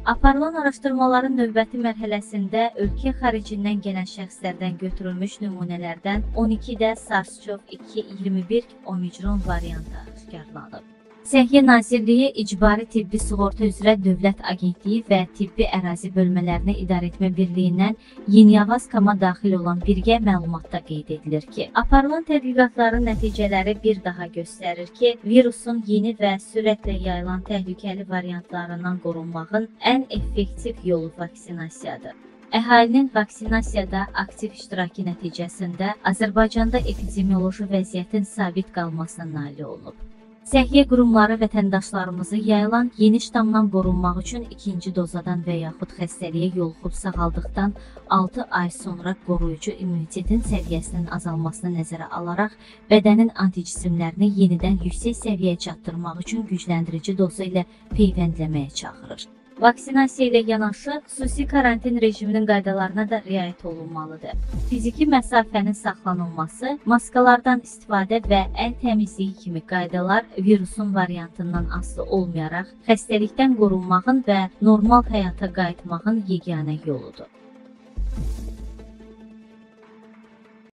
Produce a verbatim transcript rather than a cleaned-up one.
Aparılan araşdırmaların növbəti mərhələsində ölkə xaricindən gələn şəxslərdən götürülmüş nümunələrdən on ikidə SARS-CoV iki iyirmi bir Omikron variantı aşkarlanıb. Səhiyyə Nazirliyi İcbari Tibbi Sığorta üzrə Dövlət Agentliyi və Tibbi Ərazi Bölmələrini İdarəetmə Birliyindən Yeniyavaz Kama daxil olan birgə məlumatda qeyd edilir ki, aparılan tədqiqatların nəticələri bir daha göstərir ki, virusun yeni və sürətlə yayılan təhlükəli variantlarından qorunmağın ən effektiv yolu vaksinasiyadır. Əhalinin vaksinasiyada aktiv iştirakı nəticəsində Azərbaycanda epidemioloji vəziyyətin sabit qalmasına nail olunub. Səhiyyə qurumları vətəndaşlarımızı yayılan yeni ştamdan qorunmaq üçün ikinci dozadan və yaxud xəstəliyə yoluxub sağaldıqdan altı ay sonra qoruyucu immunitetin səviyyəsinin azalmasını nəzərə alaraq bədənin anticismlərini yenidən yüksək səviyyəyə çatdırmaq üçün gücləndirici doza ilə peyvəndləməyə çağırır. Vaksinasiya ilə yanaşı, xüsusi karantin rejiminin qaydalarına da riayət olunmalıdır. Fiziki məsafənin saxlanılması, maskalardan istifadə və əl təmizliyi kimi qaydalar virusun variantından asılı olmayaraq xəstəlikdən qorunmağın və normal həyata qayıtmağın yeganə yoludur.